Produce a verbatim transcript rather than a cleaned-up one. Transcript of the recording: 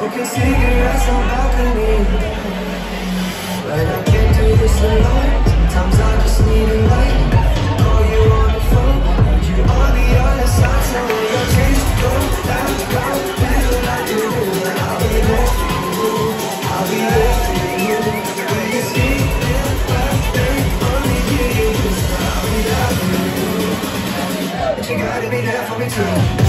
Smoking cigarettes on balcony. But I can't do this alone. Sometimes I just need a light. Call you on the phone, but you on the other side. So when your dreams go down, down, little like you do, and I'll be there for you. I'll be there for you. When you see it, birthday, only you. I'll be there for you. But you gotta be there for me too.